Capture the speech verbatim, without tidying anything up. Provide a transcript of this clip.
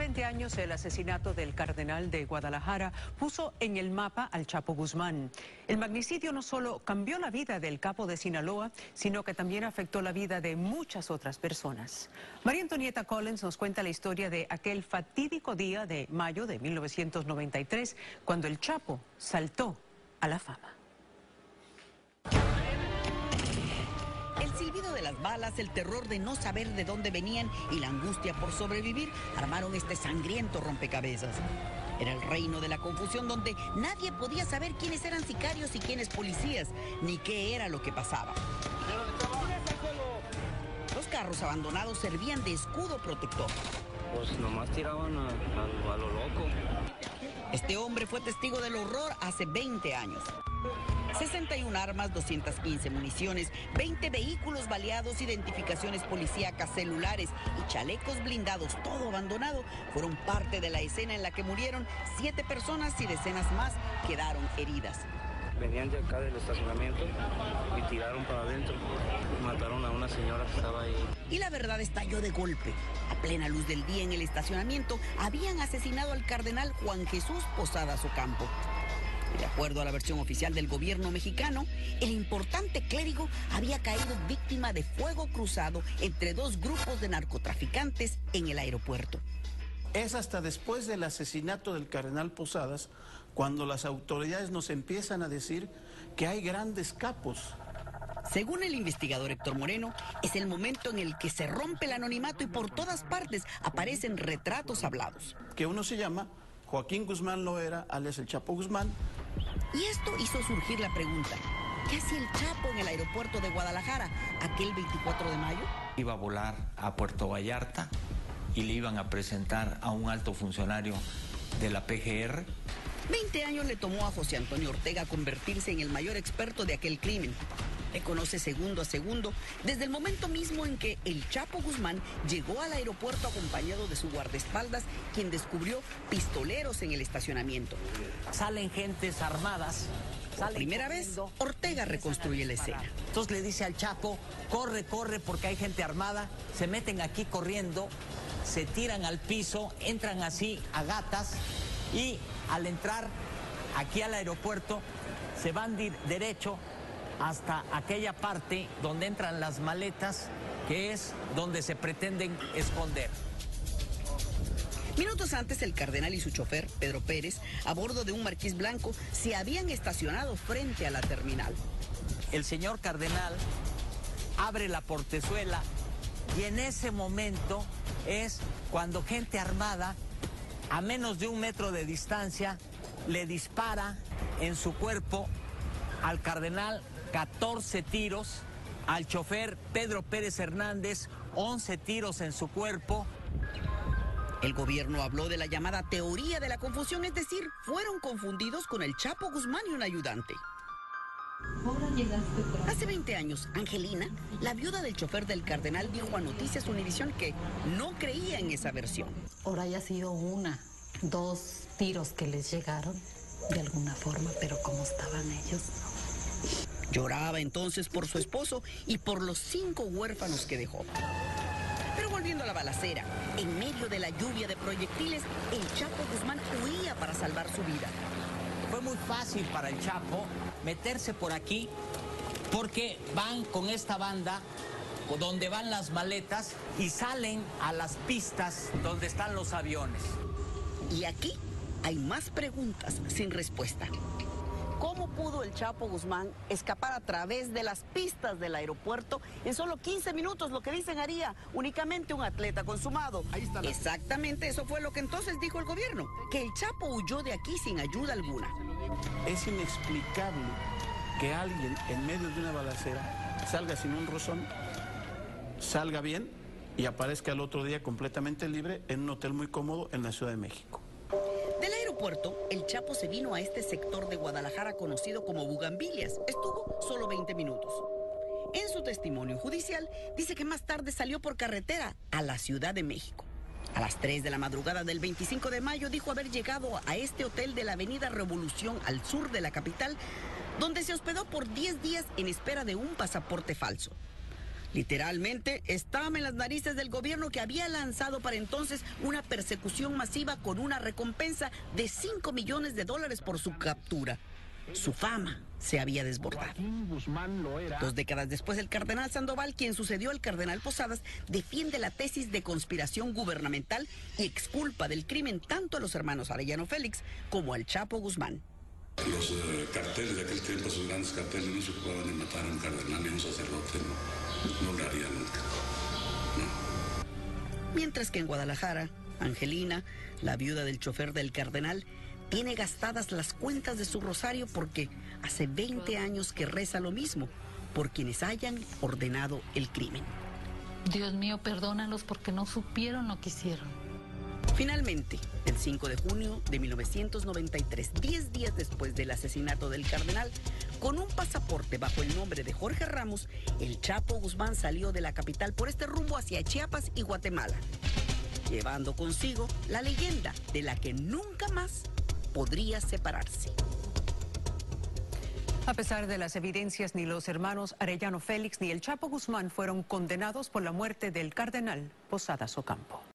veinte años, el asesinato del cardenal de Guadalajara puso en el mapa al Chapo Guzmán. El magnicidio no solo cambió la vida del capo de Sinaloa, sino que también afectó la vida de muchas otras personas. María Antonieta Collins nos cuenta la historia de aquel fatídico día de mayo de mil novecientos noventa y tres, cuando el Chapo saltó a la fama. El silbido de las balas, el terror de no saber de dónde venían y la angustia por sobrevivir armaron este sangriento rompecabezas. Era el reino de la confusión donde nadie podía saber quiénes eran sicarios y quiénes policías, ni qué era lo que pasaba. Los carros abandonados servían de escudo protector. Pues nomás tiraban a, a, a lo loco. Este hombre fue testigo del horror hace veinte años. sesenta y una armas, doscientas quince municiones, veinte vehículos baleados, identificaciones policíacas, celulares y chalecos blindados, todo abandonado, fueron parte de la escena en la que murieron siete personas y decenas más quedaron heridas. Venían de acá del estacionamiento y tiraron para adentro. Mataron a una señora que estaba ahí. Y la verdad estalló de golpe. A plena luz del día en el estacionamiento habían asesinado al cardenal Juan Jesús Posadas Ocampo. De acuerdo a la versión oficial del gobierno mexicano, el importante clérigo había caído víctima de fuego cruzado entre dos grupos de narcotraficantes en el aeropuerto. Es hasta después del asesinato del cardenal Posadas cuando las autoridades nos empiezan a decir que hay grandes capos. Según el investigador Héctor Moreno, es el momento en el que se rompe el anonimato y por todas partes aparecen retratos hablados. Que uno se llama Joaquín Guzmán Loera, alias el Chapo Guzmán. Y esto hizo surgir la pregunta: ¿qué hacía el Chapo en el aeropuerto de Guadalajara aquel veinticuatro de mayo? Iba a volar a Puerto Vallarta y le iban a presentar a un alto funcionario de la P G R. veinte años le tomó a José Antonio Ortega convertirse en el mayor experto de aquel crimen. Le conoce segundo a segundo desde el momento mismo en que el Chapo Guzmán llegó al aeropuerto acompañado de su guardaespaldas, quien descubrió pistoleros en el estacionamiento. Salen gentes armadas. Por primera vez, Ortega reconstruye la escena. Entonces le dice al Chapo, corre, corre, porque hay gente armada. Se meten aquí corriendo, se tiran al piso, entran así a gatas y al entrar aquí al aeropuerto se van de derecho hasta aquella parte donde entran las maletas, que es donde se pretenden esconder. Minutos antes, el cardenal y su chofer, Pedro Pérez, a bordo de un Marquis blanco, se habían estacionado frente a la terminal. El señor cardenal abre la portezuela y en ese momento es cuando gente armada, a menos de un metro de distancia, le dispara en su cuerpo al cardenal catorce tiros, al chofer Pedro Pérez Hernández once tiros en su cuerpo. El gobierno habló de la llamada teoría de la confusión, es decir, fueron confundidos con el Chapo Guzmán y un ayudante. Hace veinte años, Angelina, la viuda del chofer del cardenal, dijo a Noticias Univisión que no creía en esa versión. Ahora haya sido una, dos tiros que les llegaron de alguna forma, pero como estaban ellos, no. Lloraba entonces por su esposo y por los cinco huérfanos que dejó. Pero volviendo a la balacera, en medio de la lluvia de proyectiles, el Chapo Guzmán huía para salvar su vida. Fue muy fácil para el Chapo meterse por aquí porque van con esta banda donde van las maletas y salen a las pistas donde están los aviones. Y aquí hay más preguntas sin respuesta. ¿Cómo pudo el Chapo Guzmán escapar a través de las pistas del aeropuerto en solo quince minutos? Lo que dicen haría únicamente un atleta consumado. Ahí está la... Exactamente, eso fue lo que entonces dijo el gobierno, que el Chapo huyó de aquí sin ayuda alguna. Es inexplicable que alguien en medio de una balacera salga sin un rozón, salga bien y aparezca el otro día completamente libre en un hotel muy cómodo en la Ciudad de México. Del aeropuerto, el Chapo se vino a este sector de Guadalajara conocido como Bugambilias. Estuvo solo veinte minutos. En su testimonio judicial, dice que más tarde salió por carretera a la Ciudad de México. A las tres de la madrugada del veinticinco de mayo dijo haber llegado a este hotel de la Avenida Revolución al sur de la capital, donde se hospedó por diez días en espera de un pasaporte falso. Literalmente estaba en las narices del gobierno que había lanzado para entonces una persecución masiva con una recompensa de cinco millones de dólares por su captura. Su fama se había desbordado. Dos décadas después, el cardenal Sandoval, quien sucedió al cardenal Posadas, defiende la tesis de conspiración gubernamental y exculpa del crimen tanto a los hermanos Arellano Félix como al Chapo Guzmán. Los uh, carteles de aquel tiempo, esos grandes carteles, no se ocupaban de matar a un cardenal y a un sacerdote, no, no lo harían nunca. No. Mientras que en Guadalajara, Angelina, la viuda del chofer del cardenal, tiene gastadas las cuentas de su rosario porque hace veinte años que reza lo mismo por quienes hayan ordenado el crimen. Dios mío, perdónalos porque no supieron lo que hicieron. Finalmente, el cinco de junio de mil novecientos noventa y tres, diez días después del asesinato del cardenal, con un pasaporte bajo el nombre de Jorge Ramos, el Chapo Guzmán salió de la capital por este rumbo hacia Chiapas y Guatemala, llevando consigo la leyenda de la que nunca más podría separarse. A pesar de las evidencias, ni los hermanos Arellano Félix ni el Chapo Guzmán fueron condenados por la muerte del cardenal Posadas Ocampo.